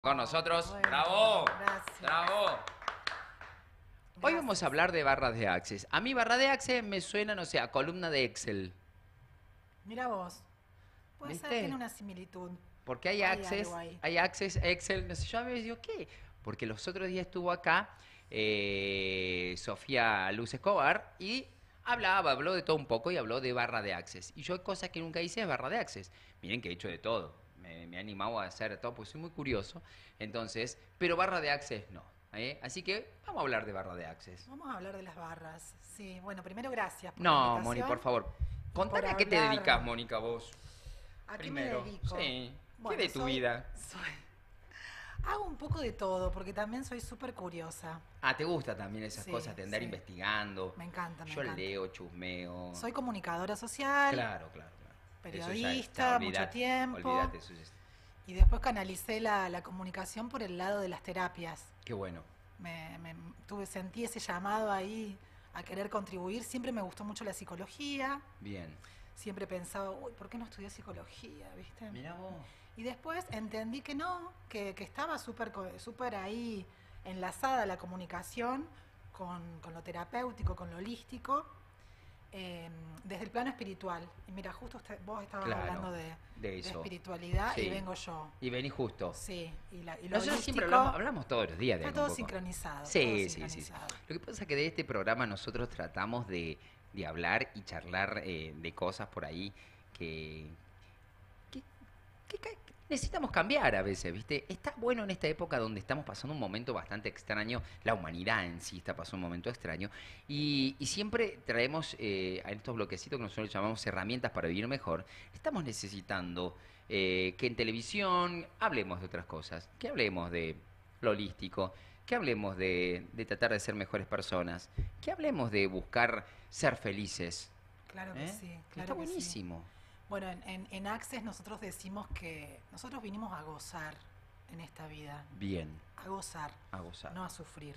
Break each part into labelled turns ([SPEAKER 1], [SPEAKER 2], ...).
[SPEAKER 1] Con nosotros.
[SPEAKER 2] Bueno,
[SPEAKER 1] ¡Bravo!
[SPEAKER 2] gracias.
[SPEAKER 1] ¡Bravo! Hoy vamos
[SPEAKER 2] Gracias.
[SPEAKER 1] a hablar de barras de Access. A mí barra de Access me suena, no sé, a columna de Excel.
[SPEAKER 2] Mira vos, puede ser, tiene
[SPEAKER 1] ¿Viste?
[SPEAKER 2] una similitud.
[SPEAKER 1] Porque hay
[SPEAKER 2] Hay algo
[SPEAKER 1] Access,
[SPEAKER 2] ahí.
[SPEAKER 1] hay Access, Excel, no sé, yo a veces digo, ¿qué? Porque los otros días estuvo acá Sofía Luz Escobar y habló de todo un poco y habló de barra de Access. Y yo cosas que nunca hice es barra de Access. Miren que he hecho de todo. Me he animado a hacer todo porque soy muy curioso. Entonces, pero barra de Access no. Así que vamos a hablar de barra de Access.
[SPEAKER 2] Vamos a hablar de las barras. Sí, bueno, primero gracias por la
[SPEAKER 1] No, Moni,
[SPEAKER 2] invitación
[SPEAKER 1] por favor.
[SPEAKER 2] y por
[SPEAKER 1] Contame a qué te
[SPEAKER 2] hablar.
[SPEAKER 1] dedicas, Mónica, vos.
[SPEAKER 2] ¿A qué me
[SPEAKER 1] Primero.
[SPEAKER 2] dedico?
[SPEAKER 1] Sí. ¿Qué
[SPEAKER 2] Bueno,
[SPEAKER 1] de tu vida?
[SPEAKER 2] hago un poco de todo porque también soy súper curiosa.
[SPEAKER 1] Ah, ¿te gusta también esas
[SPEAKER 2] Sí,
[SPEAKER 1] cosas de andar
[SPEAKER 2] sí.
[SPEAKER 1] investigando?
[SPEAKER 2] Me encanta, me
[SPEAKER 1] Yo
[SPEAKER 2] encanta.
[SPEAKER 1] leo, chusmeo.
[SPEAKER 2] Soy comunicadora social,
[SPEAKER 1] Claro, claro, claro. Eso ya
[SPEAKER 2] periodista, mucho
[SPEAKER 1] olvídate,
[SPEAKER 2] tiempo.
[SPEAKER 1] olvídate, eso ya
[SPEAKER 2] Y después canalicé la comunicación por el lado de las terapias.
[SPEAKER 1] qué bueno.
[SPEAKER 2] Sentí ese llamado ahí a querer contribuir. Siempre me gustó mucho la psicología.
[SPEAKER 1] Bien.
[SPEAKER 2] Siempre pensaba, uy, ¿por qué no estudié psicología? ¿Viste?
[SPEAKER 1] Mirá vos.
[SPEAKER 2] Y después entendí que no, que estaba súper ahí enlazada la comunicación con lo terapéutico, con lo holístico, desde el plano espiritual. Y mira, justo vos estabas
[SPEAKER 1] Claro,
[SPEAKER 2] hablando de
[SPEAKER 1] eso.
[SPEAKER 2] espiritualidad
[SPEAKER 1] Sí.
[SPEAKER 2] y vengo yo.
[SPEAKER 1] Y vení justo.
[SPEAKER 2] Sí, y lo
[SPEAKER 1] Nosotros siempre
[SPEAKER 2] holístico
[SPEAKER 1] hablamos todos los días de
[SPEAKER 2] está
[SPEAKER 1] algo
[SPEAKER 2] todo
[SPEAKER 1] un poco.
[SPEAKER 2] sincronizado.
[SPEAKER 1] Sí,
[SPEAKER 2] todo
[SPEAKER 1] sí, sí.
[SPEAKER 2] sincronizado.
[SPEAKER 1] Lo que pasa es que de este programa nosotros tratamos de hablar y charlar de cosas por ahí que, que, que necesitamos cambiar a veces, ¿viste? Está bueno en esta época donde estamos pasando un momento bastante extraño, la humanidad en sí está pasando un momento extraño, y siempre traemos a estos bloquecitos que nosotros llamamos herramientas para vivir mejor, estamos necesitando que en televisión hablemos de otras cosas, que hablemos de lo holístico, que hablemos de tratar de ser mejores personas, que hablemos de buscar ser felices.
[SPEAKER 2] Claro que sí,
[SPEAKER 1] Está
[SPEAKER 2] claro que sí.
[SPEAKER 1] buenísimo.
[SPEAKER 2] Bueno, en Access nosotros decimos que nosotros vinimos a gozar en esta vida,
[SPEAKER 1] Bien,
[SPEAKER 2] a
[SPEAKER 1] gozar.
[SPEAKER 2] no a sufrir.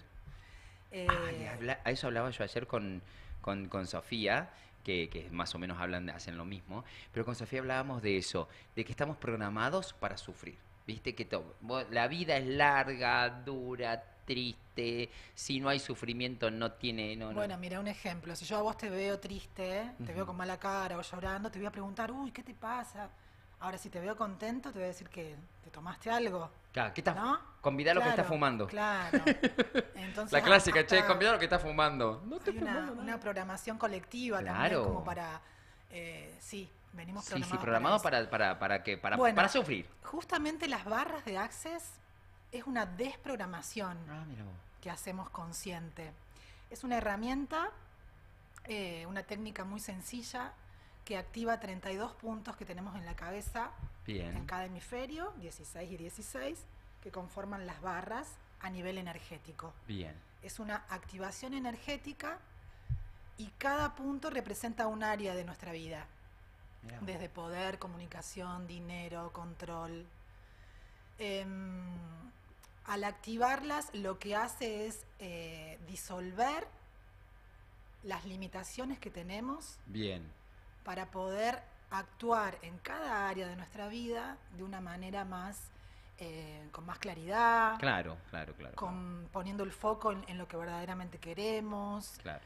[SPEAKER 1] A eso hablaba yo ayer con Sofía, que más o menos hacen lo mismo, pero con Sofía hablábamos de eso, de que estamos programados para sufrir. Viste que la vida es larga, dura, triste, si no hay sufrimiento no tiene... No, no.
[SPEAKER 2] Bueno, mira un ejemplo, si yo a vos te veo triste, te veo con mala cara o llorando, te voy a preguntar, uy, ¿qué te pasa? Ahora, si te veo contento, te voy a decir que te tomaste algo.
[SPEAKER 1] Claro, ¿qué estás?
[SPEAKER 2] ¿No?
[SPEAKER 1] Convidá lo que está
[SPEAKER 2] Claro,
[SPEAKER 1] fumando.
[SPEAKER 2] Claro. Entonces,
[SPEAKER 1] La clásica, che,
[SPEAKER 2] hasta
[SPEAKER 1] convidá lo que está fumando. No
[SPEAKER 2] hay
[SPEAKER 1] estoy fumando
[SPEAKER 2] una
[SPEAKER 1] nada.
[SPEAKER 2] programación colectiva también
[SPEAKER 1] Claro.
[SPEAKER 2] como para... sí, venimos
[SPEAKER 1] Sí, sí,
[SPEAKER 2] programados
[SPEAKER 1] programado
[SPEAKER 2] para eso. Bueno,
[SPEAKER 1] para sufrir.
[SPEAKER 2] justamente las barras de Access es una desprogramación
[SPEAKER 1] Ah, mira vos.
[SPEAKER 2] que hacemos consciente. Es una herramienta, una técnica muy sencilla que activa 32 puntos que tenemos en la cabeza,
[SPEAKER 1] Bien.
[SPEAKER 2] en cada hemisferio, 16 y 16, que conforman las barras a nivel energético.
[SPEAKER 1] Bien.
[SPEAKER 2] Es una activación energética y cada punto representa un área de nuestra vida.
[SPEAKER 1] Mirá vos.
[SPEAKER 2] Desde poder, comunicación, dinero, control. Al activarlas, lo que hace es disolver las limitaciones que tenemos
[SPEAKER 1] Bien.
[SPEAKER 2] para poder actuar en cada área de nuestra vida de una manera más, con más claridad,
[SPEAKER 1] Claro, claro, claro.
[SPEAKER 2] poniendo el foco en lo que verdaderamente queremos.
[SPEAKER 1] Claro.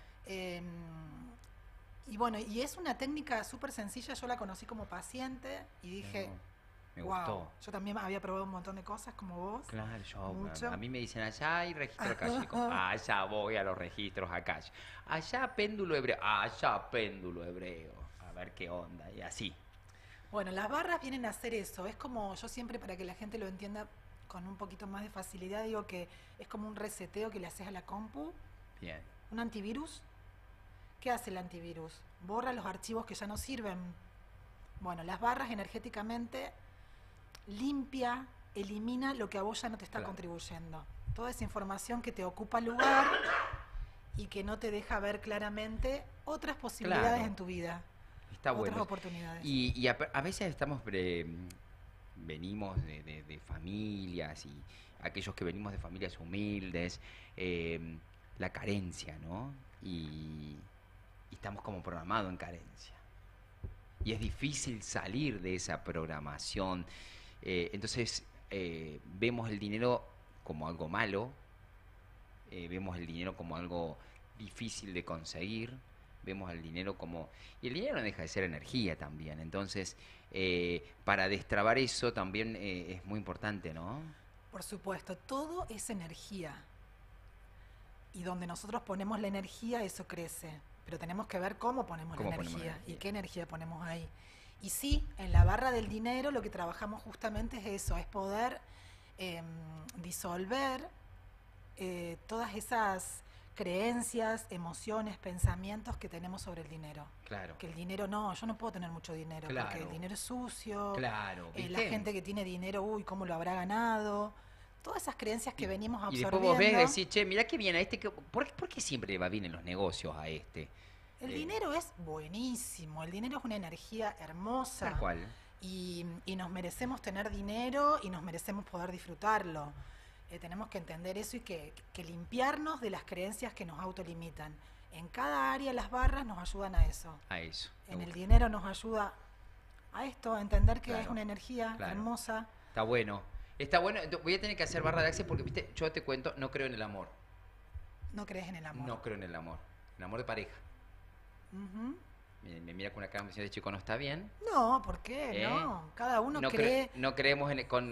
[SPEAKER 2] Y bueno, y es una técnica súper sencilla, yo la conocí como paciente y dije,
[SPEAKER 1] Me
[SPEAKER 2] wow,
[SPEAKER 1] gustó.
[SPEAKER 2] yo también había probado un montón de cosas como vos.
[SPEAKER 1] Claro,
[SPEAKER 2] Mucho.
[SPEAKER 1] a mí me dicen allá hay registro acásico. Allá voy a los registros acá. Allá péndulo hebreo. Allá péndulo hebreo. A ver qué onda. Y así.
[SPEAKER 2] Bueno, las barras vienen a hacer eso, es como, yo siempre para que la gente lo entienda con un poquito más de facilidad, digo que es como un reseteo que le haces a la compu,
[SPEAKER 1] Bien.
[SPEAKER 2] un antivirus. ¿Qué hace el antivirus? Borra los archivos que ya no sirven. Bueno, las barras energéticamente limpia, elimina lo que a vos ya no te está
[SPEAKER 1] Claro.
[SPEAKER 2] contribuyendo. Toda esa información que te ocupa lugar y que no te deja ver claramente otras posibilidades
[SPEAKER 1] Claro.
[SPEAKER 2] en tu vida,
[SPEAKER 1] Está
[SPEAKER 2] otras
[SPEAKER 1] bueno.
[SPEAKER 2] oportunidades.
[SPEAKER 1] Y a veces venimos de familias y aquellos que venimos de familias humildes, la carencia, ¿no? Y estamos como programados en carencia. Y es difícil salir de esa programación. Entonces vemos el dinero como algo malo, vemos el dinero como algo difícil de conseguir, vemos el dinero como... Y el dinero no deja de ser energía también, entonces para destrabar eso también es muy importante, ¿no?
[SPEAKER 2] Por supuesto, todo es energía. Y donde nosotros ponemos la energía, eso crece. Pero tenemos que ver cómo ponemos
[SPEAKER 1] ¿Cómo
[SPEAKER 2] la
[SPEAKER 1] ponemos la
[SPEAKER 2] energía y
[SPEAKER 1] energía?
[SPEAKER 2] qué energía ponemos ahí. Y sí, en la barra del dinero lo que trabajamos justamente es eso, es poder disolver todas esas creencias, emociones, pensamientos que tenemos sobre el dinero.
[SPEAKER 1] Claro,
[SPEAKER 2] Que el dinero no, yo no puedo tener mucho dinero, porque el
[SPEAKER 1] claro,
[SPEAKER 2] dinero es sucio,
[SPEAKER 1] claro,
[SPEAKER 2] la
[SPEAKER 1] ¿viste?
[SPEAKER 2] gente que tiene dinero, uy, ¿cómo lo habrá ganado? Todas esas creencias que venimos
[SPEAKER 1] Y después vos ves y
[SPEAKER 2] absorbiendo.
[SPEAKER 1] decís, che, mirá qué bien a este, ¿por qué siempre le va bien en los negocios a este?
[SPEAKER 2] El
[SPEAKER 1] Eh,
[SPEAKER 2] dinero es buenísimo, el dinero es una energía
[SPEAKER 1] Tal
[SPEAKER 2] hermosa
[SPEAKER 1] cual.
[SPEAKER 2] y nos merecemos tener dinero y nos merecemos poder disfrutarlo. Tenemos que entender eso y que limpiarnos de las creencias que nos autolimitan. En cada área las barras nos ayudan a eso.
[SPEAKER 1] A eso. Me
[SPEAKER 2] En el
[SPEAKER 1] gusta.
[SPEAKER 2] dinero nos ayuda a esto, a entender que es
[SPEAKER 1] Claro,
[SPEAKER 2] una energía
[SPEAKER 1] claro.
[SPEAKER 2] hermosa.
[SPEAKER 1] Está bueno. Está bueno. Voy a tener que hacer barra de access porque, viste, yo te cuento, no creo en el amor.
[SPEAKER 2] No crees en el amor.
[SPEAKER 1] No creo en el amor. El amor de pareja.
[SPEAKER 2] Ujú.
[SPEAKER 1] Me mira con una cara y me dice, chico, no está bien.
[SPEAKER 2] No, ¿por qué?
[SPEAKER 1] ¿Eh?
[SPEAKER 2] No, cada uno
[SPEAKER 1] No,
[SPEAKER 2] cree.
[SPEAKER 1] no creemos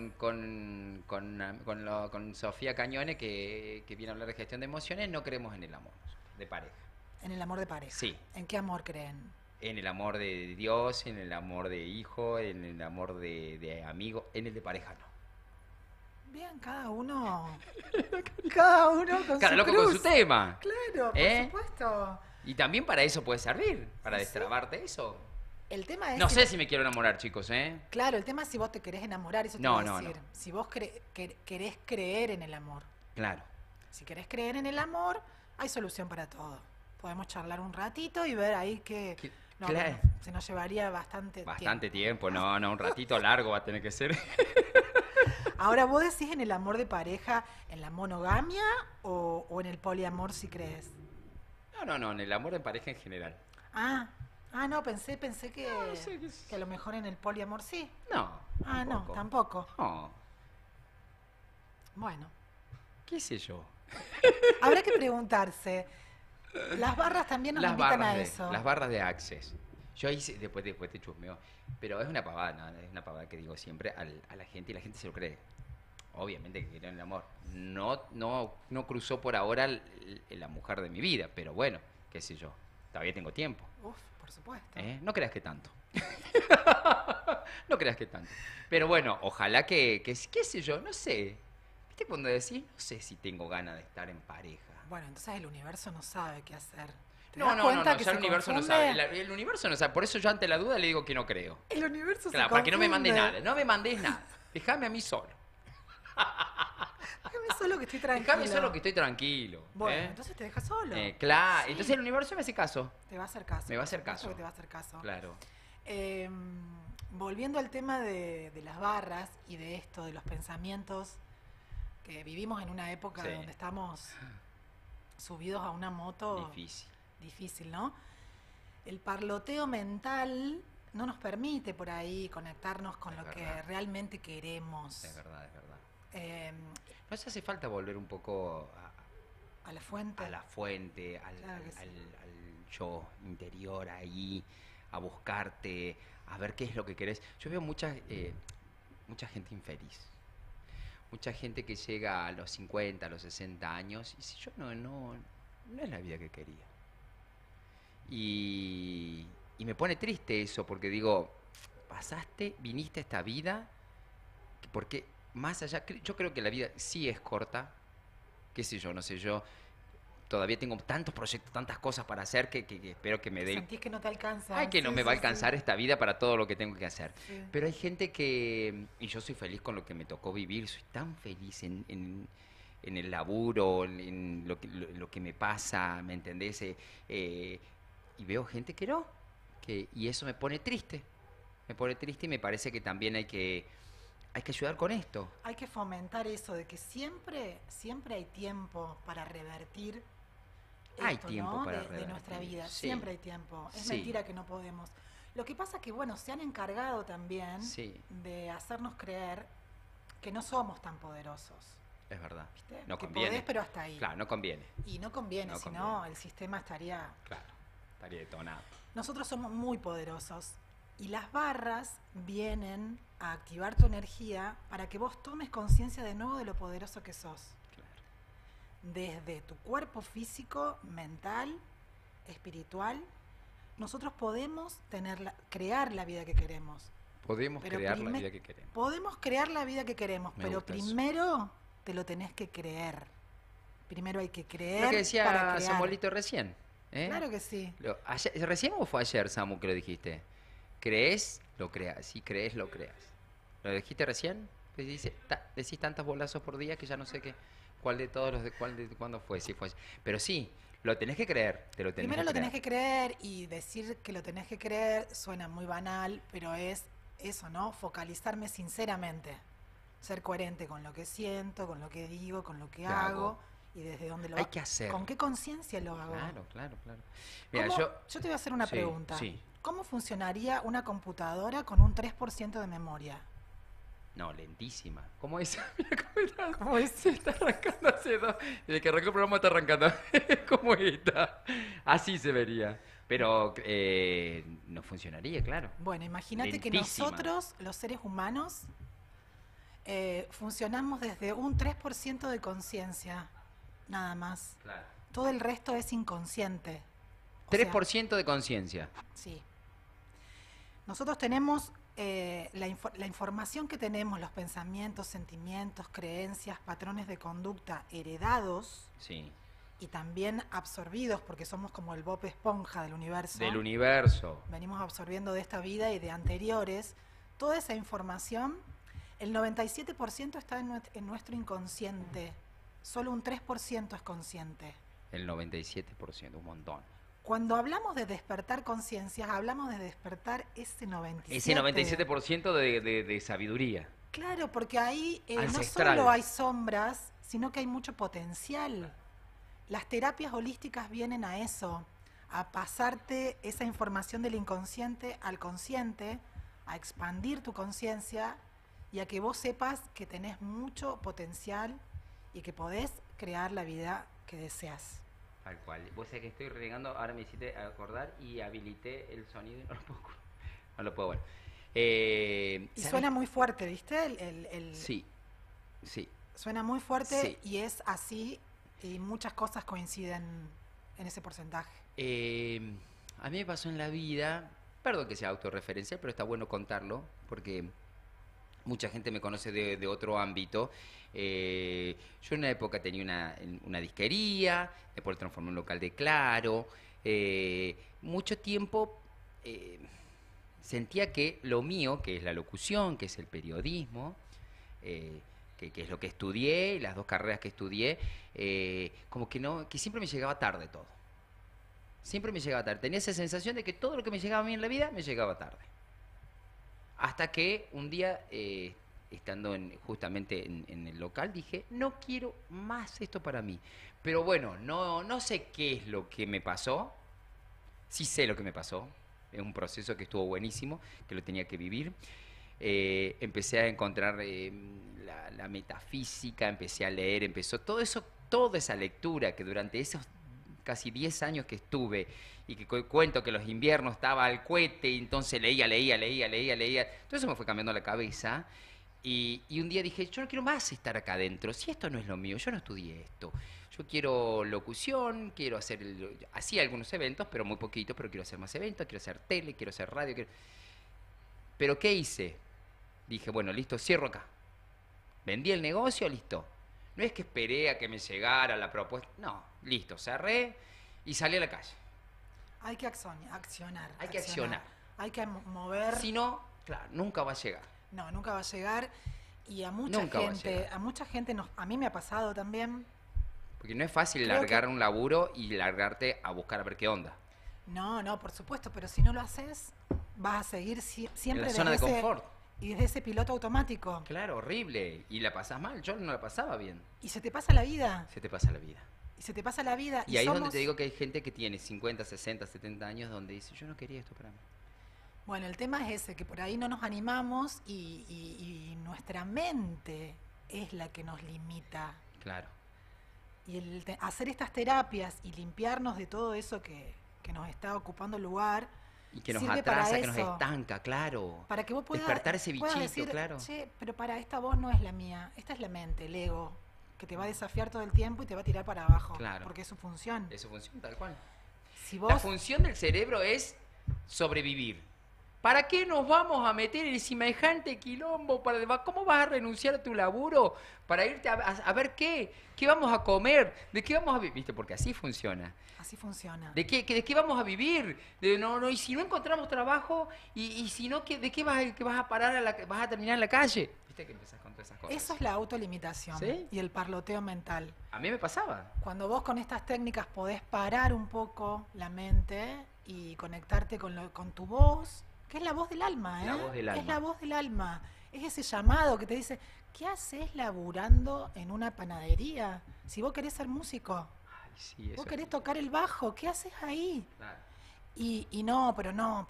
[SPEAKER 1] con Sofía Cañone, que viene a hablar de gestión de emociones, no creemos en el amor de pareja.
[SPEAKER 2] En el amor de pareja.
[SPEAKER 1] Sí.
[SPEAKER 2] ¿En qué amor creen?
[SPEAKER 1] En el amor de Dios, en el amor de hijo, en el amor de amigo, en el de pareja no.
[SPEAKER 2] Bien, cada uno. Cada uno con
[SPEAKER 1] Cada
[SPEAKER 2] su
[SPEAKER 1] loco
[SPEAKER 2] cruz.
[SPEAKER 1] con su tema.
[SPEAKER 2] Claro,
[SPEAKER 1] ¿Eh?
[SPEAKER 2] por supuesto.
[SPEAKER 1] Y también para eso puede servir, para
[SPEAKER 2] Sí.
[SPEAKER 1] destrabarte eso.
[SPEAKER 2] El tema es
[SPEAKER 1] No
[SPEAKER 2] si
[SPEAKER 1] sé
[SPEAKER 2] vos-
[SPEAKER 1] si me quiero enamorar, chicos, ¿eh?
[SPEAKER 2] Claro, el tema es si vos te querés enamorar, eso te
[SPEAKER 1] No,
[SPEAKER 2] iba a
[SPEAKER 1] no,
[SPEAKER 2] decir.
[SPEAKER 1] no.
[SPEAKER 2] Si vos querés creer en el amor.
[SPEAKER 1] Claro.
[SPEAKER 2] Si querés creer en el amor, hay solución para todo. Podemos charlar un ratito y ver ahí que... No,
[SPEAKER 1] Claro.
[SPEAKER 2] bueno, se nos llevaría
[SPEAKER 1] Bastante tiempo, no, un ratito largo va a tener que ser.
[SPEAKER 2] Ahora, ¿vos decís en el amor de pareja, en la monogamia o en el poliamor si crees?
[SPEAKER 1] No, en el amor de pareja en general.
[SPEAKER 2] No, pensé que,
[SPEAKER 1] No sé qué es.
[SPEAKER 2] que a lo mejor en el poliamor sí.
[SPEAKER 1] No.
[SPEAKER 2] No, tampoco.
[SPEAKER 1] No,
[SPEAKER 2] Bueno,
[SPEAKER 1] qué sé yo.
[SPEAKER 2] habrá que preguntarse. Las barras también nos invitan a eso.
[SPEAKER 1] Las barras de Access. Yo ahí después te chusmeo. Pero es una pavada, ¿no? Es una pavada que digo siempre a la gente y la gente se lo cree. Obviamente que quiero el amor. No cruzó por ahora la mujer de mi vida, pero bueno, qué sé yo. Todavía tengo tiempo.
[SPEAKER 2] Uf, por supuesto.
[SPEAKER 1] No creas que tanto. No creas que tanto. Pero bueno, ojalá qué sé yo, no sé. ¿Viste cuando decís, no sé si tengo ganas de estar en pareja?
[SPEAKER 2] Bueno, entonces el universo no sabe qué hacer. ¿Te
[SPEAKER 1] No,
[SPEAKER 2] das cuenta que
[SPEAKER 1] ya
[SPEAKER 2] se
[SPEAKER 1] el universo no
[SPEAKER 2] confunde?
[SPEAKER 1] sabe. El universo no sabe. Por eso yo ante la duda le digo que no creo.
[SPEAKER 2] El universo
[SPEAKER 1] Claro,
[SPEAKER 2] se
[SPEAKER 1] para que no me
[SPEAKER 2] confunde.
[SPEAKER 1] mandes nada. No me mandes nada. Déjame a mí solo.
[SPEAKER 2] Déjame solo que estoy tranquilo.
[SPEAKER 1] Déjame solo que estoy tranquilo.
[SPEAKER 2] Bueno,
[SPEAKER 1] ¿eh?
[SPEAKER 2] entonces te dejas solo.
[SPEAKER 1] Claro,
[SPEAKER 2] Sí.
[SPEAKER 1] entonces el universo me hace caso.
[SPEAKER 2] Te va a hacer caso.
[SPEAKER 1] Me va a
[SPEAKER 2] por
[SPEAKER 1] hacer
[SPEAKER 2] supuesto
[SPEAKER 1] caso.
[SPEAKER 2] que te va a hacer caso.
[SPEAKER 1] Claro.
[SPEAKER 2] Volviendo al tema de las barras y de esto, de los pensamientos, que vivimos en una época
[SPEAKER 1] Sí.
[SPEAKER 2] donde estamos subidos a una moto
[SPEAKER 1] Difícil.
[SPEAKER 2] difícil, ¿no? El parloteo mental no nos permite por ahí conectarnos con
[SPEAKER 1] Es
[SPEAKER 2] lo que
[SPEAKER 1] verdad.
[SPEAKER 2] realmente queremos.
[SPEAKER 1] Es verdad, es verdad.
[SPEAKER 2] Eh,
[SPEAKER 1] ¿No se hace falta volver un poco
[SPEAKER 2] a la fuente.
[SPEAKER 1] a la fuente,
[SPEAKER 2] Claro que sí.
[SPEAKER 1] al yo interior ahí, a buscarte, a ver qué es lo que querés? Yo veo mucha gente infeliz. Mucha gente que llega a los 50, a los 60 años y dice, yo no es la vida que quería. Y me pone triste eso porque digo, viniste a esta vida, porque más allá, yo creo que la vida sí es corta, qué sé yo, no sé, yo todavía tengo tantos proyectos, tantas cosas para hacer que espero que me dé...
[SPEAKER 2] Sentís que no te alcanza.
[SPEAKER 1] Ay, que no
[SPEAKER 2] Sí,
[SPEAKER 1] me va a
[SPEAKER 2] sí,
[SPEAKER 1] alcanzar
[SPEAKER 2] sí.
[SPEAKER 1] esta vida para todo lo que tengo que hacer.
[SPEAKER 2] Sí.
[SPEAKER 1] Pero hay gente que, y yo soy feliz con lo que me tocó vivir, soy tan feliz en el laburo, en lo que me pasa, ¿me entendés? Y veo gente que no, y eso me pone triste. Me pone triste y me parece que también hay que ayudar con esto.
[SPEAKER 2] Hay que fomentar eso de que siempre hay tiempo para revertir
[SPEAKER 1] Hay
[SPEAKER 2] esto,
[SPEAKER 1] tiempo
[SPEAKER 2] ¿no?
[SPEAKER 1] para
[SPEAKER 2] de nuestra
[SPEAKER 1] revertir,
[SPEAKER 2] vida.
[SPEAKER 1] sí.
[SPEAKER 2] Siempre hay tiempo. Es
[SPEAKER 1] Sí.
[SPEAKER 2] mentira que no podemos. Lo que pasa que, bueno, se han encargado también
[SPEAKER 1] Sí.
[SPEAKER 2] de hacernos creer que no somos tan poderosos.
[SPEAKER 1] Es verdad.
[SPEAKER 2] ¿Viste?
[SPEAKER 1] No
[SPEAKER 2] Que
[SPEAKER 1] conviene.
[SPEAKER 2] podés, pero hasta ahí.
[SPEAKER 1] Claro, no conviene.
[SPEAKER 2] Y no conviene,
[SPEAKER 1] No
[SPEAKER 2] si no,
[SPEAKER 1] conviene.
[SPEAKER 2] el sistema estaría...
[SPEAKER 1] Claro, estaría detonado.
[SPEAKER 2] Nosotros somos muy poderosos y las barras vienen a activar tu energía para que vos tomes conciencia de nuevo de lo poderoso que sos.
[SPEAKER 1] Claro.
[SPEAKER 2] Desde tu cuerpo físico, mental, espiritual, nosotros podemos crear la vida que queremos.
[SPEAKER 1] Podemos
[SPEAKER 2] Pero
[SPEAKER 1] crear la vida que queremos.
[SPEAKER 2] Podemos crear la vida que queremos,
[SPEAKER 1] Me
[SPEAKER 2] pero
[SPEAKER 1] gusta eso.
[SPEAKER 2] primero te lo tenés que creer. Primero hay que creer
[SPEAKER 1] Lo que
[SPEAKER 2] para
[SPEAKER 1] decía
[SPEAKER 2] crear.
[SPEAKER 1] Samuelito recién. ¿eh?
[SPEAKER 2] Claro que sí.
[SPEAKER 1] ¿Recién o fue ayer, Samu, que lo dijiste? ¿Crees? Lo creas. Si crees, lo creas. ¿Lo dijiste recién? Pues decís tantos bolazos por día que ya no sé cuál de todos cuándo fue, si fue ayer. Pero sí, lo tenés que creer. Te lo tenés
[SPEAKER 2] Primero
[SPEAKER 1] que
[SPEAKER 2] lo
[SPEAKER 1] creer.
[SPEAKER 2] tenés que creer, y decir que lo tenés que creer suena muy banal, pero es eso, ¿no? Focalizarme sinceramente. Ser coherente con lo que siento, con lo que digo, con lo que hago y desde dónde lo
[SPEAKER 1] Hay
[SPEAKER 2] hago.
[SPEAKER 1] que hacer.
[SPEAKER 2] ¿Con qué conciencia lo hago?
[SPEAKER 1] Claro. Mira,
[SPEAKER 2] Yo te voy a hacer una
[SPEAKER 1] Sí,
[SPEAKER 2] pregunta.
[SPEAKER 1] sí.
[SPEAKER 2] ¿Cómo funcionaría una computadora con un 3% de memoria?
[SPEAKER 1] No, lentísima. ¿Cómo es? Mira cómo está.
[SPEAKER 2] ¿Cómo es?
[SPEAKER 1] Se está arrancando hace dos. Desde que arrancó el programa está arrancando. ¿Cómo está? Así se vería. Pero no funcionaría, claro.
[SPEAKER 2] Bueno, imagínate que
[SPEAKER 1] Lentísima.
[SPEAKER 2] nosotros, los seres humanos, funcionamos desde un 3% de conciencia, nada más.
[SPEAKER 1] Claro.
[SPEAKER 2] Todo el resto es inconsciente. O sea,
[SPEAKER 1] 3% de conciencia.
[SPEAKER 2] sí. Nosotros tenemos la información que tenemos, los pensamientos, sentimientos, creencias, patrones de conducta heredados
[SPEAKER 1] Sí.
[SPEAKER 2] y también absorbidos, porque somos como el Bob Esponja del universo.
[SPEAKER 1] Del universo.
[SPEAKER 2] Venimos absorbiendo de esta vida y de anteriores. Toda esa información, el 97% está en nuestro inconsciente. Solo un 3% es consciente.
[SPEAKER 1] El 97%, un montón.
[SPEAKER 2] Cuando hablamos de despertar conciencias, hablamos de despertar ese 97%.
[SPEAKER 1] Ese 97% de sabiduría.
[SPEAKER 2] Claro, porque ahí no
[SPEAKER 1] Ancestral.
[SPEAKER 2] solo hay sombras, sino que hay mucho potencial. Las terapias holísticas vienen a eso, a pasarte esa información del inconsciente al consciente, a expandir tu conciencia y a que vos sepas que tenés mucho potencial y que podés crear la vida que deseas.
[SPEAKER 1] Tal cual. Vos sabés que estoy renegando, ahora me hiciste acordar y habilité el sonido y no lo puedo ver.
[SPEAKER 2] Y
[SPEAKER 1] ¿sabés?
[SPEAKER 2] suena muy fuerte, ¿viste?
[SPEAKER 1] Sí, sí.
[SPEAKER 2] Suena muy fuerte
[SPEAKER 1] Sí.
[SPEAKER 2] y es así, y muchas cosas coinciden en ese porcentaje.
[SPEAKER 1] A mí me pasó en la vida, perdón que sea autorreferencial, pero está bueno contarlo, porque mucha gente me conoce de otro ámbito. Yo en una época tenía una disquería, después transformé en un local de Claro. Mucho tiempo sentía que lo mío, que es la locución, que es el periodismo, que es lo que estudié, las dos carreras que estudié, como que no, que siempre me llegaba tarde todo. Siempre me llegaba tarde. Tenía esa sensación de que todo lo que me llegaba a mí en la vida me llegaba tarde. Hasta que un día, estando justamente en el local, dije, no quiero más esto para mí. Pero bueno, no sé qué es lo que me pasó. Sí sé lo que me pasó. Es un proceso que estuvo buenísimo, que lo tenía que vivir. Empecé a encontrar la metafísica, empecé a leer, empezó todo eso, toda esa lectura que durante esos casi 10 años que estuve y que cuento que los inviernos estaba al cohete y entonces leía. Todo eso me fue cambiando la cabeza y un día dije, yo no quiero más estar acá adentro, si esto no es lo mío, yo no estudié esto. Yo quiero locución, quiero hacer, hacía algunos eventos, pero muy poquitos, pero quiero hacer más eventos, quiero hacer tele, quiero hacer radio. ¿Pero qué hice? Dije, bueno, listo, cierro acá. Vendí el negocio, listo. No es que esperé a que me llegara la propuesta. No, listo, cerré y salí a la calle.
[SPEAKER 2] Hay que accionar.
[SPEAKER 1] Hay que accionar.
[SPEAKER 2] Hay que mover.
[SPEAKER 1] Si no, claro, nunca va a llegar.
[SPEAKER 2] No, nunca va a llegar. Y a mucha
[SPEAKER 1] Nunca va a
[SPEAKER 2] gente,
[SPEAKER 1] llegar.
[SPEAKER 2] a mucha gente, a mí me ha pasado también.
[SPEAKER 1] Porque no es fácil
[SPEAKER 2] Creo
[SPEAKER 1] largar
[SPEAKER 2] que-
[SPEAKER 1] un laburo y largarte a buscar a ver qué onda.
[SPEAKER 2] No, por supuesto, pero si no lo haces, vas a seguir
[SPEAKER 1] En
[SPEAKER 2] siempre
[SPEAKER 1] la zona de
[SPEAKER 2] desde
[SPEAKER 1] confort.
[SPEAKER 2] y desde ese piloto automático.
[SPEAKER 1] Claro, horrible. Y la pasás mal. Yo no la pasaba bien.
[SPEAKER 2] Y se te pasa la vida.
[SPEAKER 1] Se te pasa la vida.
[SPEAKER 2] Y se te pasa la vida.
[SPEAKER 1] Y ahí es donde
[SPEAKER 2] somos-
[SPEAKER 1] te digo que hay gente que tiene 50, 60, 70 años donde dice, yo no quería esto para mí.
[SPEAKER 2] Bueno, el tema es ese, que por ahí no nos animamos y nuestra mente es la que nos limita.
[SPEAKER 1] Claro.
[SPEAKER 2] Y hacer estas terapias y limpiarnos de todo eso que nos está ocupando lugar,
[SPEAKER 1] Y que nos
[SPEAKER 2] sirve para
[SPEAKER 1] atrasa, que nos
[SPEAKER 2] eso.
[SPEAKER 1] estanca, claro.
[SPEAKER 2] Para que vos
[SPEAKER 1] Despertar ese
[SPEAKER 2] puedas
[SPEAKER 1] bichito,
[SPEAKER 2] decir,
[SPEAKER 1] claro.
[SPEAKER 2] che, pero para esta voz no es la mía, esta es la mente, el ego, que te va a desafiar todo el tiempo y te va a tirar para abajo,
[SPEAKER 1] Claro.
[SPEAKER 2] porque es su función.
[SPEAKER 1] Es su función, tal cual.
[SPEAKER 2] Si
[SPEAKER 1] La
[SPEAKER 2] vos,
[SPEAKER 1] función del cerebro es sobrevivir. ¿Para qué nos vamos a meter en semejante quilombo? ¿Cómo vas a renunciar a tu laburo para irte a ver qué vamos a comer? ¿De qué vamos a vivir? ¿Viste? Porque así funciona.
[SPEAKER 2] así funciona.
[SPEAKER 1] ¿De qué vamos a vivir? Y si no encontramos trabajo, y si no, ¿de qué vas a parar vas a terminar en la calle? ¿Viste que empezás con todas esas cosas?
[SPEAKER 2] Eso es la autolimitación
[SPEAKER 1] ¿Sí?
[SPEAKER 2] y el parloteo mental.
[SPEAKER 1] A mí me pasaba.
[SPEAKER 2] Cuando vos con estas técnicas podés parar un poco la mente y conectarte con tu voz, que es la voz del alma, ¿eh?
[SPEAKER 1] La voz del alma.
[SPEAKER 2] Es la voz del alma. Es ese llamado que te dice, ¿qué haces laburando en una panadería? Si vos querés ser músico,
[SPEAKER 1] Ay, sí, eso
[SPEAKER 2] vos
[SPEAKER 1] es-
[SPEAKER 2] querés tocar el bajo, ¿qué haces ahí?
[SPEAKER 1] Claro.
[SPEAKER 2] Y no, pero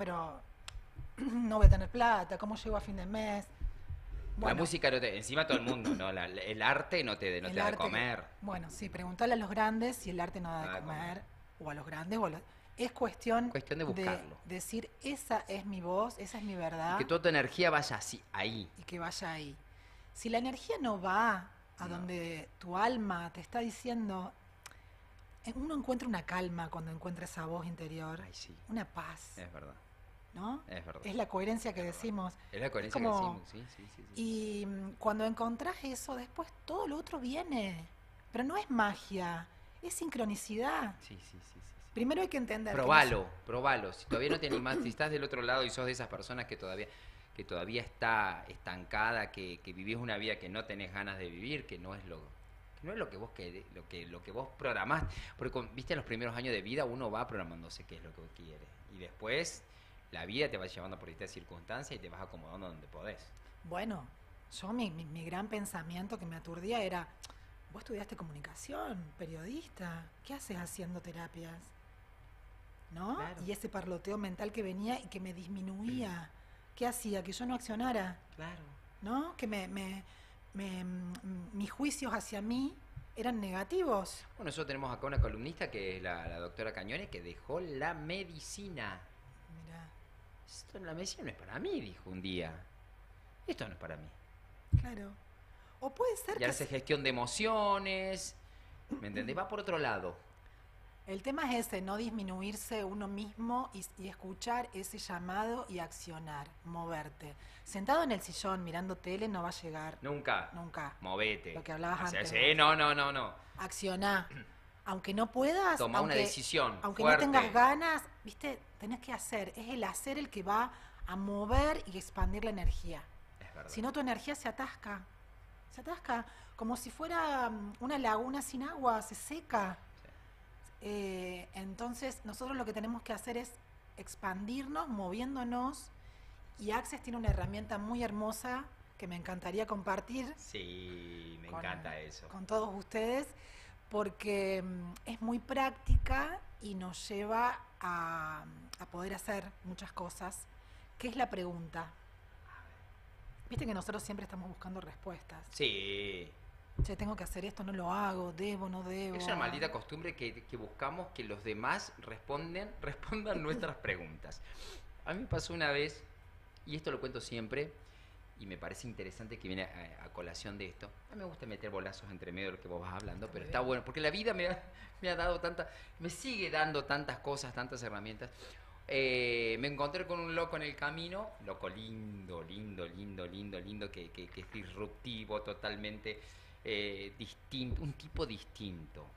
[SPEAKER 2] no voy a tener plata, ¿cómo llego a fin de mes?
[SPEAKER 1] La
[SPEAKER 2] Bueno,
[SPEAKER 1] música no te, encima todo el mundo, ¿no? El arte no te da
[SPEAKER 2] el
[SPEAKER 1] de
[SPEAKER 2] arte
[SPEAKER 1] comer.
[SPEAKER 2] bueno, sí, preguntale a los grandes si el arte no da
[SPEAKER 1] Nada
[SPEAKER 2] de
[SPEAKER 1] de
[SPEAKER 2] comer, o a los grandes, o a los... Es cuestión
[SPEAKER 1] Cuestión de buscarlo.
[SPEAKER 2] decir, esa es mi voz, esa es mi verdad,
[SPEAKER 1] Que toda tu energía vaya así, ahí.
[SPEAKER 2] y que vaya ahí. Si la energía no va a
[SPEAKER 1] No.
[SPEAKER 2] donde tu alma te está diciendo, uno encuentra una calma cuando encuentra esa voz interior,
[SPEAKER 1] Ay, sí,
[SPEAKER 2] una paz,
[SPEAKER 1] es verdad,
[SPEAKER 2] ¿no?
[SPEAKER 1] es verdad.
[SPEAKER 2] Es la coherencia que
[SPEAKER 1] Es verdad.
[SPEAKER 2] decimos.
[SPEAKER 1] Es la coherencia
[SPEAKER 2] como-
[SPEAKER 1] que decimos, sí.
[SPEAKER 2] Y cuando encontrás eso, después todo lo otro viene. Pero no es magia, es sincronicidad.
[SPEAKER 1] Sí.
[SPEAKER 2] Primero hay que entender
[SPEAKER 1] Probalo. Si todavía no te animás, si estás del otro lado y sos de esas personas que todavía está estancada, que vivís una vida que no tenés ganas de vivir, que no es lo que vos querés, lo que vos programás. Porque viste, en los primeros años de vida uno va programándose qué es lo que quiere. Y después la vida te va llevando por distintas circunstancias y te vas acomodando donde podés.
[SPEAKER 2] Bueno, yo mi gran pensamiento que me aturdía era, vos estudiaste comunicación, periodista, ¿qué haces haciendo terapias? ¿No?
[SPEAKER 1] Claro.
[SPEAKER 2] Y ese parloteo mental que venía y que me disminuía. ¿Qué hacía? Que yo no accionara,
[SPEAKER 1] Claro.
[SPEAKER 2] ¿no? Que mis juicios hacia mí eran negativos.
[SPEAKER 1] Bueno, nosotros tenemos acá una columnista que es la doctora Cañones, que dejó la medicina.
[SPEAKER 2] Mirá,
[SPEAKER 1] La medicina no es para mí, dijo un día. Esto no es para mí.
[SPEAKER 2] claro. O puede ser
[SPEAKER 1] Y
[SPEAKER 2] que
[SPEAKER 1] ahora hace gestión de emociones. ¿Me entendés? Va por otro lado.
[SPEAKER 2] el tema es ese, no disminuirse uno mismo y escuchar ese llamado y accionar, moverte. Sentado en el sillón mirando tele no va a llegar,
[SPEAKER 1] Nunca.
[SPEAKER 2] nunca.
[SPEAKER 1] Movete.
[SPEAKER 2] Lo que hablabas antes,
[SPEAKER 1] Sí, no.
[SPEAKER 2] Accioná. Aunque no puedas,
[SPEAKER 1] Toma una decisión
[SPEAKER 2] aunque
[SPEAKER 1] fuerte.
[SPEAKER 2] no tengas ganas, viste, tenés que hacer. Es el hacer el que va a mover y expandir la energía.
[SPEAKER 1] Es verdad.
[SPEAKER 2] Si no, tu energía se atasca. Se atasca como si fuera una laguna sin agua, se seca. Entonces, nosotros lo que tenemos que hacer es expandirnos, moviéndonos. Y Access tiene una herramienta muy hermosa que me encantaría compartir
[SPEAKER 1] Sí, me
[SPEAKER 2] con-
[SPEAKER 1] encanta eso.
[SPEAKER 2] con todos ustedes, porque es muy práctica y nos lleva a poder hacer muchas cosas. ¿Qué es la pregunta? Viste que nosotros siempre estamos buscando respuestas.
[SPEAKER 1] Sí.
[SPEAKER 2] Che, tengo que hacer esto, no lo hago, debo, no debo.
[SPEAKER 1] Es una maldita costumbre que buscamos que los demás respondan nuestras preguntas. A mí me pasó una vez, y esto lo cuento siempre, y me parece interesante que viene a colación de esto. A mí me gusta meter bolazos entre medio de lo que vos vas hablando, pero
[SPEAKER 2] Muy
[SPEAKER 1] está
[SPEAKER 2] bien.
[SPEAKER 1] bueno, porque la vida me ha dado me sigue dando tantas cosas, tantas herramientas. Me encontré con un loco en el camino, loco lindo, que es disruptivo totalmente, distinto, un tipo distinto.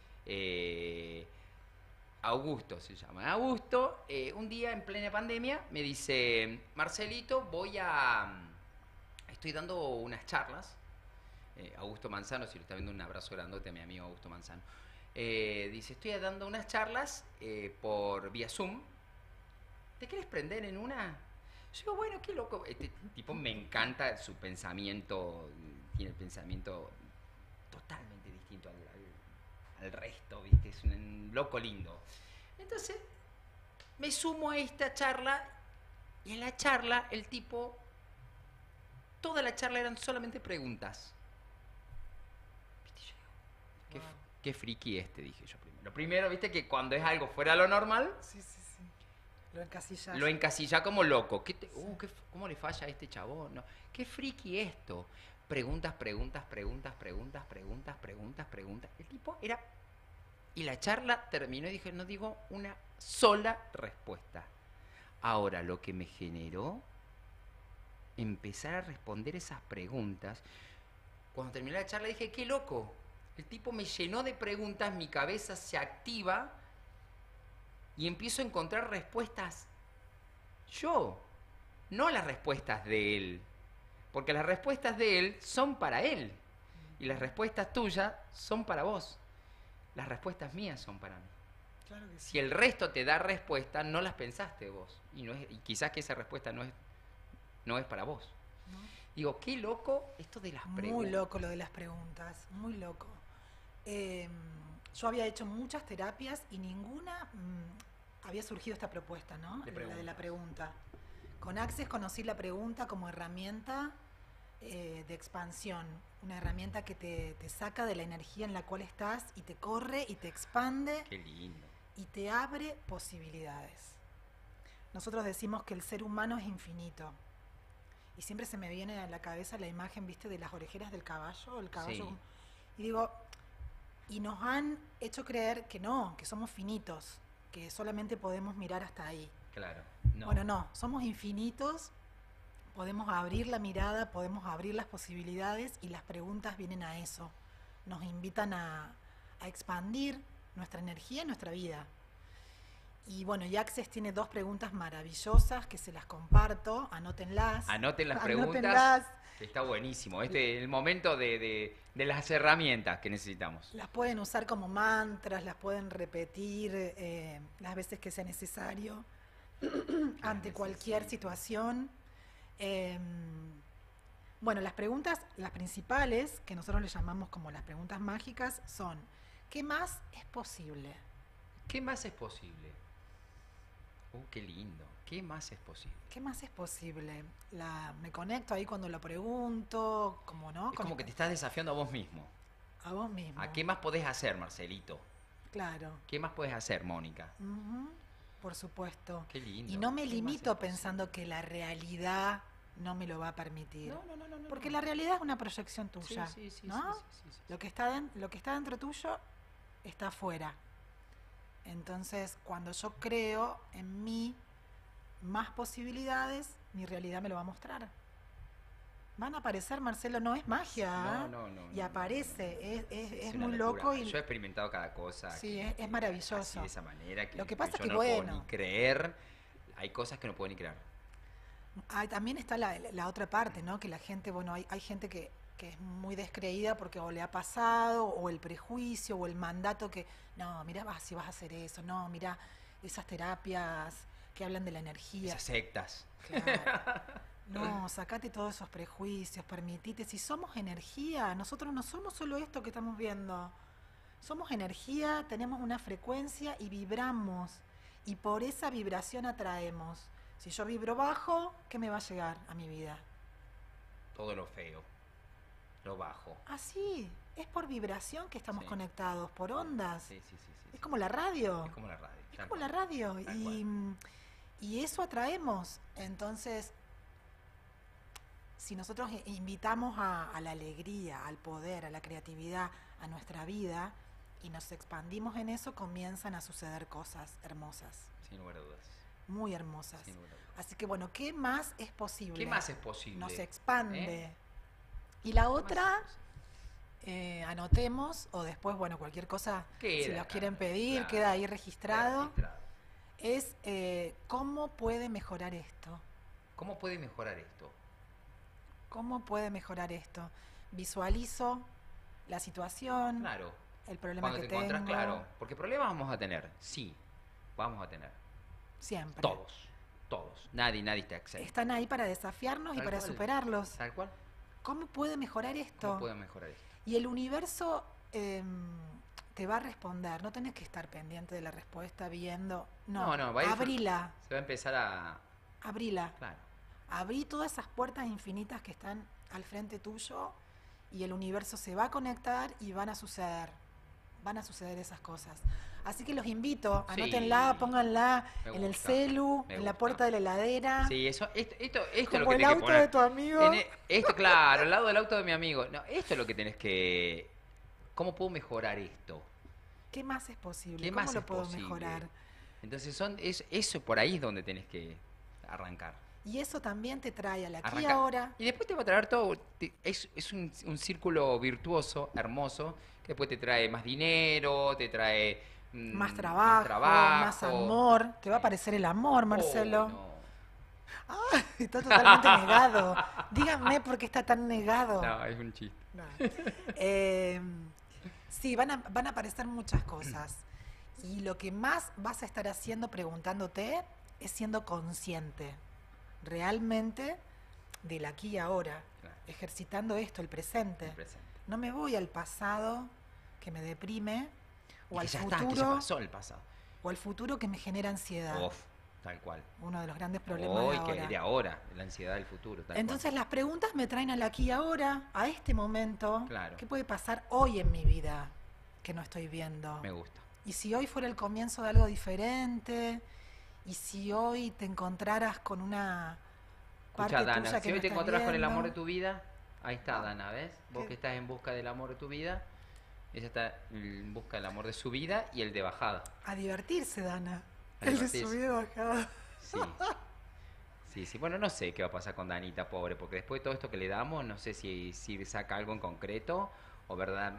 [SPEAKER 1] Augusto se llama. Augusto, un día en plena pandemia, me dice, Marcelito, estoy dando unas charlas. Augusto Manzano, si lo está viendo, un abrazo grandote a mi amigo Augusto Manzano. Dice, estoy dando unas charlas por vía Zoom. ¿Te quieres prender en una? Yo digo, bueno, qué loco. Este tipo me encanta su pensamiento, tiene el pensamiento totalmente distinto al resto, ¿viste? Es un loco lindo. Entonces, me sumo a esta charla Y en la charla, el tipo, toda la charla eran solamente preguntas. ¿Viste? Yo digo, Qué,
[SPEAKER 2] Wow.
[SPEAKER 1] qué friki este, dije yo primero. Lo primero, viste que cuando es algo fuera de lo normal,
[SPEAKER 2] Sí, sí, sí. Lo encasillas.
[SPEAKER 1] lo encasilla como loco. ¿Cómo le falla a este chabón? No, qué friki esto. Preguntas, preguntas, preguntas, preguntas, preguntas, preguntas, preguntas. El tipo era... Y la charla terminó y dije, no digo una sola respuesta. Ahora, lo que me generó empezar a responder esas preguntas, cuando terminé la charla dije, qué loco. El tipo me llenó de preguntas, mi cabeza se activa y empiezo a encontrar respuestas yo, no las respuestas de él. Porque las respuestas de él son para él. Y las respuestas tuyas son para vos. Las respuestas mías son para mí.
[SPEAKER 2] Claro que sí.
[SPEAKER 1] Si el resto te da respuesta, no las pensaste vos. Y quizás que esa respuesta no es para vos.
[SPEAKER 2] ¿No?
[SPEAKER 1] Digo, qué loco esto de las preguntas.
[SPEAKER 2] Muy loco lo de las preguntas, muy loco. Yo había hecho muchas terapias y ninguna había surgido esta propuesta, ¿no? La de la pregunta. Con Access conocí la pregunta como herramienta de expansión, una herramienta que te saca de la energía en la cual estás y te corre y te expande.
[SPEAKER 1] Qué lindo.
[SPEAKER 2] Y te abre posibilidades. Nosotros decimos que el ser humano es infinito. Y siempre se me viene a la cabeza la imagen, ¿viste? De las orejeras del caballo. El caballo.
[SPEAKER 1] Sí.
[SPEAKER 2] Y digo, y nos han hecho creer que no, que somos finitos, que solamente podemos mirar hasta ahí.
[SPEAKER 1] Claro. No.
[SPEAKER 2] Bueno, no, somos infinitos, podemos abrir la mirada, podemos abrir las posibilidades y las preguntas vienen a eso. Nos invitan a expandir nuestra energía y nuestra vida. Y bueno, y Access tiene 2 preguntas maravillosas que se las comparto, anótenlas.
[SPEAKER 1] Anoten las preguntas.
[SPEAKER 2] Anótenlas.
[SPEAKER 1] Que está buenísimo. Este es el momento de las herramientas que necesitamos.
[SPEAKER 2] Las pueden usar como mantras, las pueden repetir las veces que sea necesario ante cualquier situación. Bueno, las preguntas, las principales, que nosotros le llamamos como las preguntas mágicas, son: ¿qué más es posible?
[SPEAKER 1] ¿Qué más es posible? Qué lindo. ¿Qué más es posible?
[SPEAKER 2] ¿Qué más es posible? Me conecto ahí cuando lo pregunto, como no.
[SPEAKER 1] Es como que te estás desafiando a vos mismo.
[SPEAKER 2] A vos mismo.
[SPEAKER 1] ¿A qué más podés hacer, Marcelito?
[SPEAKER 2] Claro.
[SPEAKER 1] ¿Qué más podés hacer, Mónica?
[SPEAKER 2] Ujú, por supuesto.
[SPEAKER 1] Qué lindo.
[SPEAKER 2] Y no me
[SPEAKER 1] ¿Qué más
[SPEAKER 2] limito
[SPEAKER 1] es posible?
[SPEAKER 2] pensando que la realidad no me lo va a permitir.
[SPEAKER 1] No.
[SPEAKER 2] Porque la realidad es una proyección tuya,
[SPEAKER 1] Sí,
[SPEAKER 2] ¿no?
[SPEAKER 1] sí.
[SPEAKER 2] Lo que está dentro tuyo está afuera. Entonces, cuando yo creo en mí más posibilidades, mi realidad me lo va a mostrar. Van a aparecer, Marcelo, no es magia.
[SPEAKER 1] No.
[SPEAKER 2] Y aparece, es
[SPEAKER 1] una
[SPEAKER 2] muy
[SPEAKER 1] locura.
[SPEAKER 2] loco. Y
[SPEAKER 1] Yo he experimentado cada cosa.
[SPEAKER 2] sí,
[SPEAKER 1] que-
[SPEAKER 2] es maravilloso.
[SPEAKER 1] Así de esa manera.
[SPEAKER 2] Lo que pasa
[SPEAKER 1] yo
[SPEAKER 2] que,
[SPEAKER 1] no puedo
[SPEAKER 2] bueno.
[SPEAKER 1] ni creer. Hay cosas que no puedo ni creer.
[SPEAKER 2] También está la otra parte, ¿no? Que la gente, bueno, hay gente que es muy descreída porque o le ha pasado, o el prejuicio, o el mandato que, no, mira, si vas a hacer eso, no, mira, esas terapias que hablan de la energía.
[SPEAKER 1] Esas sectas.
[SPEAKER 2] Claro. No, sacate todos esos prejuicios, permitite. Si somos energía, nosotros no somos solo esto que estamos viendo. Somos energía, tenemos una frecuencia y vibramos. Y por esa vibración atraemos. Si yo vibro bajo, ¿qué me va a llegar a mi vida?
[SPEAKER 1] Todo lo feo. Lo bajo.
[SPEAKER 2] Así, es por vibración que estamos
[SPEAKER 1] Sí.
[SPEAKER 2] conectados, por ondas.
[SPEAKER 1] Sí.
[SPEAKER 2] Es como la radio.
[SPEAKER 1] Es como la radio.
[SPEAKER 2] Es
[SPEAKER 1] tal
[SPEAKER 2] como la
[SPEAKER 1] cual.
[SPEAKER 2] radio.
[SPEAKER 1] Tal cual.
[SPEAKER 2] Y eso atraemos. Entonces, si nosotros invitamos a la alegría, al poder, a la creatividad, a nuestra vida, y nos expandimos en eso, comienzan a suceder cosas hermosas,
[SPEAKER 1] Sin lugar a dudas.
[SPEAKER 2] muy hermosas.
[SPEAKER 1] Sin lugar a dudas.
[SPEAKER 2] Así que bueno, ¿qué más es posible?
[SPEAKER 1] ¿Qué más es posible?
[SPEAKER 2] Nos expande.
[SPEAKER 1] ¿Eh?
[SPEAKER 2] Y la
[SPEAKER 1] ¿Qué más
[SPEAKER 2] otra,
[SPEAKER 1] es posible?
[SPEAKER 2] anotemos, o después, bueno, cualquier cosa, si
[SPEAKER 1] Queda
[SPEAKER 2] los
[SPEAKER 1] acá,
[SPEAKER 2] quieren pedir,
[SPEAKER 1] claro.
[SPEAKER 2] queda ahí registrado,
[SPEAKER 1] Queda registrado.
[SPEAKER 2] es ¿cómo puede mejorar esto?
[SPEAKER 1] ¿Cómo puede mejorar esto?
[SPEAKER 2] ¿Cómo puede mejorar esto? Visualizo la situación,
[SPEAKER 1] Claro.
[SPEAKER 2] el problema
[SPEAKER 1] Cuando
[SPEAKER 2] que
[SPEAKER 1] te encontrás,
[SPEAKER 2] tengo.
[SPEAKER 1] claro. Porque problemas vamos a tener. Sí. Vamos a tener.
[SPEAKER 2] Siempre.
[SPEAKER 1] Todos. Nadie está exento.
[SPEAKER 2] Están ahí para desafiarnos y
[SPEAKER 1] Tal
[SPEAKER 2] para
[SPEAKER 1] cual.
[SPEAKER 2] superarlos.
[SPEAKER 1] Tal cual.
[SPEAKER 2] ¿Cómo puede mejorar esto?
[SPEAKER 1] ¿Cómo puede mejorar esto?
[SPEAKER 2] Y el universo te va a responder. No tenés que estar pendiente de la respuesta viendo. No,
[SPEAKER 1] No, va a ir
[SPEAKER 2] abrila.
[SPEAKER 1] Se va a empezar
[SPEAKER 2] abrila.
[SPEAKER 1] Claro.
[SPEAKER 2] Abrí todas esas puertas infinitas que están al frente tuyo y el universo se va a conectar y van a suceder esas cosas. Así que los invito,
[SPEAKER 1] Sí.
[SPEAKER 2] anótenla, pónganla
[SPEAKER 1] Me
[SPEAKER 2] en el
[SPEAKER 1] gusta,
[SPEAKER 2] celu,
[SPEAKER 1] me
[SPEAKER 2] en la
[SPEAKER 1] gusta.
[SPEAKER 2] puerta de la heladera,
[SPEAKER 1] Sí, esto es lo
[SPEAKER 2] como
[SPEAKER 1] que
[SPEAKER 2] el
[SPEAKER 1] tenés que
[SPEAKER 2] auto
[SPEAKER 1] poner.
[SPEAKER 2] de tu amigo.
[SPEAKER 1] Esto, claro, al lado del auto de mi amigo. No, esto es lo que tenés que... ¿Cómo puedo mejorar esto?
[SPEAKER 2] ¿Qué más es posible?
[SPEAKER 1] ¿Qué
[SPEAKER 2] ¿Cómo
[SPEAKER 1] más
[SPEAKER 2] lo
[SPEAKER 1] es
[SPEAKER 2] puedo
[SPEAKER 1] posible?
[SPEAKER 2] mejorar?
[SPEAKER 1] Entonces eso por ahí es donde tenés que arrancar.
[SPEAKER 2] Y eso también te trae al aquí y
[SPEAKER 1] Arrancar.
[SPEAKER 2] ahora.
[SPEAKER 1] Y después te va a traer todo. Es un círculo virtuoso, hermoso, que después te trae más dinero, te trae
[SPEAKER 2] Más trabajo, más amor. Te va a
[SPEAKER 1] Sí.
[SPEAKER 2] aparecer el amor,
[SPEAKER 1] Oh,
[SPEAKER 2] Marcelo.
[SPEAKER 1] no.
[SPEAKER 2] Ah, está totalmente negado. Díganme por qué está tan negado.
[SPEAKER 1] No, es un chiste.
[SPEAKER 2] No. Eh, sí, van a aparecer muchas cosas. Y lo que más vas a estar haciendo, preguntándote, es siendo consciente realmente del aquí y ahora.
[SPEAKER 1] Claro.
[SPEAKER 2] Ejercitando esto, el presente.
[SPEAKER 1] El presente.
[SPEAKER 2] No me voy al pasado que me deprime,
[SPEAKER 1] Y
[SPEAKER 2] o
[SPEAKER 1] que
[SPEAKER 2] al
[SPEAKER 1] ya está, que ya
[SPEAKER 2] futuro,
[SPEAKER 1] pasó el pasado.
[SPEAKER 2] o al futuro que me genera ansiedad.
[SPEAKER 1] Uf, tal cual.
[SPEAKER 2] Uno de los grandes problemas
[SPEAKER 1] Hoy,
[SPEAKER 2] de
[SPEAKER 1] que
[SPEAKER 2] ahora.
[SPEAKER 1] de ahora, la ansiedad del futuro, tal
[SPEAKER 2] Entonces las preguntas me traen al aquí y ahora, a este momento.
[SPEAKER 1] Claro.
[SPEAKER 2] ¿Qué puede pasar hoy en mi vida que no estoy viendo?
[SPEAKER 1] cual. Me gusta.
[SPEAKER 2] Y si hoy fuera el comienzo de algo diferente, y si hoy te encontraras con una parte
[SPEAKER 1] Escucha, Dana,
[SPEAKER 2] tuya que
[SPEAKER 1] si
[SPEAKER 2] no
[SPEAKER 1] hoy te
[SPEAKER 2] estás
[SPEAKER 1] encontrás con el amor de
[SPEAKER 2] viendo.
[SPEAKER 1] tu vida, ahí está,
[SPEAKER 2] Ah,
[SPEAKER 1] Dana, ¿ves? Vos
[SPEAKER 2] ¿qué?
[SPEAKER 1] que estás en busca del amor de tu vida, ella está en busca del amor de su vida y el de bajada.
[SPEAKER 2] A divertirse, Dana.
[SPEAKER 1] A
[SPEAKER 2] El de
[SPEAKER 1] divertirse.
[SPEAKER 2] subida y bajada.
[SPEAKER 1] Sí. Sí, sí. Bueno, no sé qué va a pasar con Danita, pobre, porque después de todo esto que le damos, no sé si saca algo en concreto o verdad.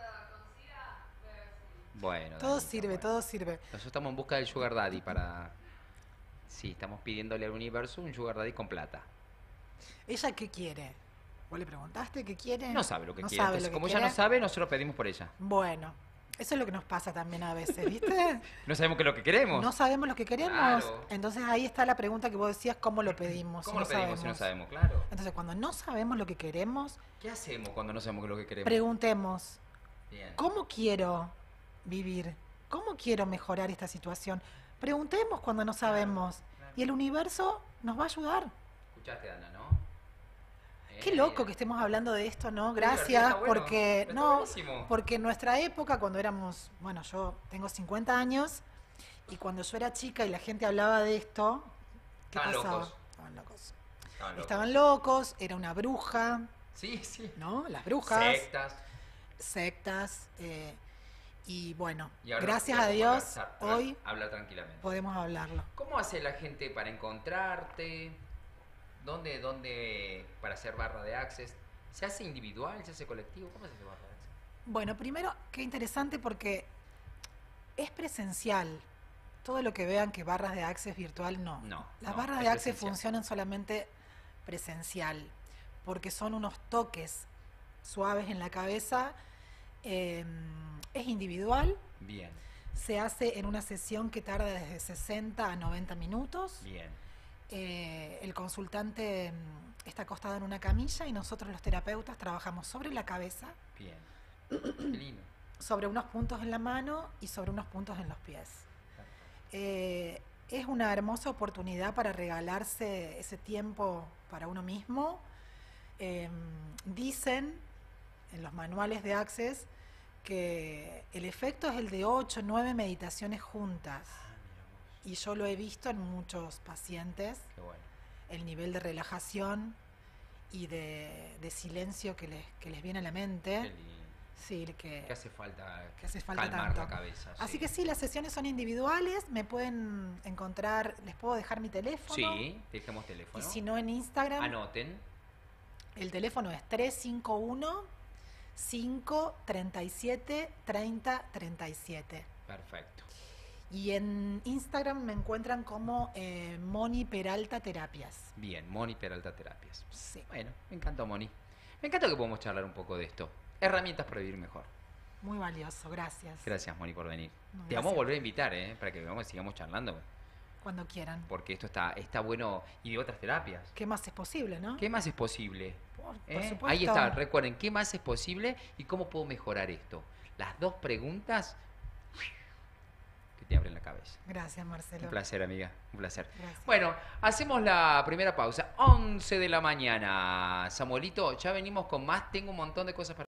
[SPEAKER 1] Bueno,
[SPEAKER 2] Todo
[SPEAKER 1] Danita,
[SPEAKER 2] sirve,
[SPEAKER 1] bueno.
[SPEAKER 2] todo sirve.
[SPEAKER 1] Nosotros estamos en busca del Sugar Daddy para... Sí, estamos pidiéndole al universo un Sugar Daddy con plata.
[SPEAKER 2] ¿Ella qué quiere? ¿Vos le preguntaste qué quiere?
[SPEAKER 1] No sabe lo que
[SPEAKER 2] No
[SPEAKER 1] quiere.
[SPEAKER 2] sabe
[SPEAKER 1] Entonces,
[SPEAKER 2] lo que
[SPEAKER 1] como
[SPEAKER 2] quiere.
[SPEAKER 1] ella no sabe, nosotros pedimos por ella.
[SPEAKER 2] Bueno, eso es lo que nos pasa también a veces, ¿viste?
[SPEAKER 1] No sabemos qué es lo que queremos.
[SPEAKER 2] No sabemos lo que queremos.
[SPEAKER 1] Claro.
[SPEAKER 2] Entonces ahí está la pregunta que vos decías, ¿cómo lo pedimos?
[SPEAKER 1] ¿Cómo
[SPEAKER 2] si
[SPEAKER 1] lo pedimos si no
[SPEAKER 2] sabemos?
[SPEAKER 1] sabemos? Claro.
[SPEAKER 2] Entonces cuando no sabemos lo que queremos,
[SPEAKER 1] ¿Qué hacemos cuando no sabemos qué es lo que queremos?
[SPEAKER 2] preguntemos,
[SPEAKER 1] Bien.
[SPEAKER 2] ¿cómo quiero vivir? ¿Cómo quiero mejorar esta situación? Preguntemos cuando no sabemos.
[SPEAKER 1] claro.
[SPEAKER 2] Y el universo nos va a ayudar.
[SPEAKER 1] ¿Escuchaste, Dana, no?
[SPEAKER 2] Qué loco que estemos hablando de esto, ¿no? Gracias,
[SPEAKER 1] Está bueno.
[SPEAKER 2] porque
[SPEAKER 1] Está
[SPEAKER 2] no,
[SPEAKER 1] buenísimo.
[SPEAKER 2] porque en nuestra época cuando éramos, bueno, yo tengo 50 años y cuando yo era chica y la gente hablaba de esto, ¿qué
[SPEAKER 1] Estaban
[SPEAKER 2] pasaba?
[SPEAKER 1] locos.
[SPEAKER 2] Estaban locos.
[SPEAKER 1] Estaban locos.
[SPEAKER 2] Estaban locos, era una bruja,
[SPEAKER 1] Sí, sí.
[SPEAKER 2] ¿no? Las brujas,
[SPEAKER 1] Sectas.
[SPEAKER 2] sectas, y bueno,
[SPEAKER 1] Y ahora
[SPEAKER 2] gracias a
[SPEAKER 1] podemos
[SPEAKER 2] Dios
[SPEAKER 1] hablar
[SPEAKER 2] hoy
[SPEAKER 1] hablar tranquilamente.
[SPEAKER 2] podemos hablarlo.
[SPEAKER 1] ¿Cómo hace la gente para encontrarte? ¿Dónde para hacer barra de access? ¿Se hace individual? ¿Se hace colectivo? ¿Cómo se hace barra de access?
[SPEAKER 2] Bueno, primero, qué interesante porque es presencial. Todo lo que vean que barras de access virtual, no.
[SPEAKER 1] No,
[SPEAKER 2] Las
[SPEAKER 1] no,
[SPEAKER 2] barras
[SPEAKER 1] es
[SPEAKER 2] de access
[SPEAKER 1] presencial.
[SPEAKER 2] funcionan solamente presencial, porque son unos toques suaves en la cabeza. Es individual,
[SPEAKER 1] Bien,
[SPEAKER 2] se hace en una sesión que tarda desde 60 a 90 minutos.
[SPEAKER 1] bien.
[SPEAKER 2] El consultante está acostado en una camilla y nosotros los terapeutas trabajamos sobre la cabeza,
[SPEAKER 1] Bien. Qué lindo.
[SPEAKER 2] sobre unos puntos en la mano y sobre unos puntos en los pies. Es una hermosa oportunidad para regalarse ese tiempo para uno mismo. Dicen en los manuales de Access que el efecto es el de 8 o 9 meditaciones juntas.
[SPEAKER 1] Ah, mira vos.
[SPEAKER 2] Y yo lo he visto en muchos pacientes,
[SPEAKER 1] Qué bueno.
[SPEAKER 2] el nivel de relajación y de silencio que les viene a la
[SPEAKER 1] Qué
[SPEAKER 2] mente.
[SPEAKER 1] lindo.
[SPEAKER 2] Sí,
[SPEAKER 1] ¿Qué hace falta?
[SPEAKER 2] que hace falta
[SPEAKER 1] calmar
[SPEAKER 2] tanto.
[SPEAKER 1] la cabeza.
[SPEAKER 2] Así
[SPEAKER 1] sí.
[SPEAKER 2] que sí, las sesiones son individuales, me pueden encontrar, les puedo dejar mi teléfono.
[SPEAKER 1] Sí, dejemos
[SPEAKER 2] Y
[SPEAKER 1] teléfono.
[SPEAKER 2] si no en Instagram,
[SPEAKER 1] Anoten.
[SPEAKER 2] el teléfono es 351-537-3037.
[SPEAKER 1] Perfecto.
[SPEAKER 2] Y en Instagram me encuentran como Moni Peralta Terapias.
[SPEAKER 1] Bien, Moni Peralta Terapias.
[SPEAKER 2] Sí,
[SPEAKER 1] Bueno, me encantó, Moni. Me encanta que podamos charlar un poco de esto. Herramientas para vivir mejor.
[SPEAKER 2] muy valioso, gracias.
[SPEAKER 1] Gracias, Moni, por venir.
[SPEAKER 2] No,
[SPEAKER 1] Te vamos a
[SPEAKER 2] gracias.
[SPEAKER 1] volver a invitar, para que vengamos y sigamos charlando.
[SPEAKER 2] Cuando quieran.
[SPEAKER 1] Porque esto está bueno. Y de otras terapias.
[SPEAKER 2] ¿Qué más es posible, no?
[SPEAKER 1] ¿Qué más es posible?
[SPEAKER 2] Por
[SPEAKER 1] ¿Eh?
[SPEAKER 2] supuesto.
[SPEAKER 1] Ahí está, recuerden, ¿qué más es posible y cómo puedo mejorar esto? Las dos preguntas que te abren la cabeza.
[SPEAKER 2] Gracias, Marcelo.
[SPEAKER 1] Un placer, amiga, un placer.
[SPEAKER 2] Gracias.
[SPEAKER 1] Bueno, hacemos la primera pausa, 11 de la mañana. Samuelito, ya venimos con más, tengo un montón de cosas para